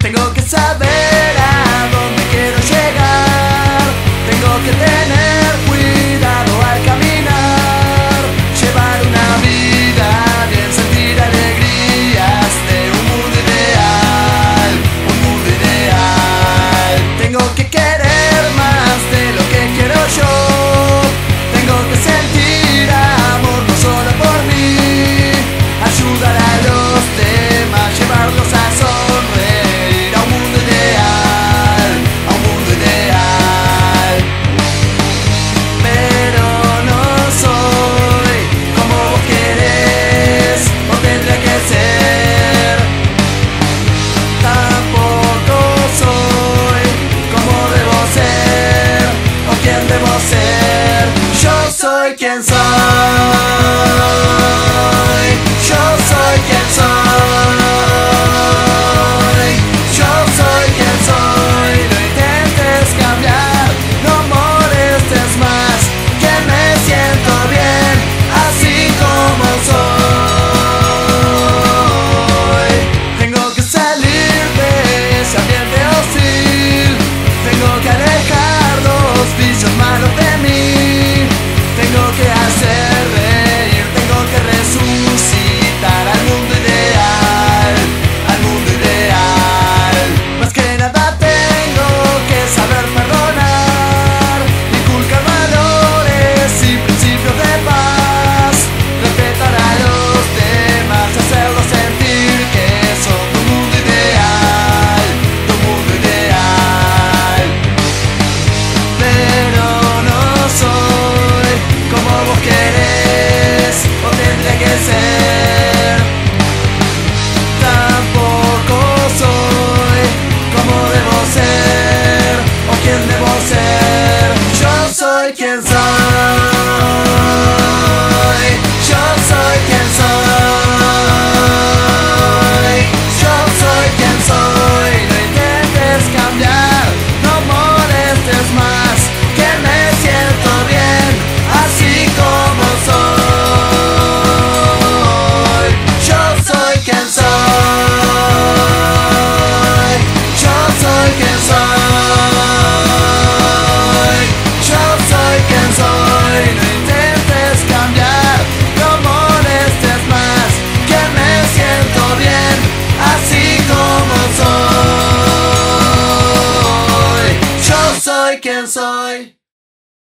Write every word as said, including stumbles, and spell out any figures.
Tengo que saber a dónde quiero llegar. Tengo que tener cuidado al caminar. Llevar una vida bien, sentir alegrías de un mundo ideal, un mundo ideal. Tengo que querer más de lo que quiero yo. Tengo que sentir amor no solo por mí. Ayudar a los demás, llevarlos a sonreír a un mundo ideal, a un mundo ideal. Pero no soy como vos querés, o tendría que ser. Tampoco soy como debo ser, o quien debo ser. Yo soy quien soy. Yo soy quien soy. Yo soy quien soy. No intentes cambiar, no molestes más, que me siento bien así como soy. Tengo que salir de ese ambiente hostil. Tengo que alejar los vicios malos de mí. Tengo que hacer reír, tengo que resucitar al mundo ideal, al mundo ideal. Más que nada tengo que saber perdonar, inculcar valores y principios de paz, respetar a los demás, hacerlos sentir que son tu mundo ideal, tu mundo ideal. Pero no soy como vos querés, o tendré que ser. Tampoco soy como debo ser, o quien debo ser. Yo soy quien soy. Yo soy quien soy. Yo soy quien soy. No intentes cambiar, no molestes más, que me siento bien así como soy. Yo soy quien soy. Yo soy quien soy. Yo soy quien soy. No intentes cambiar, no molestes más, que me siento bien así como soy. Yo soy quien soy.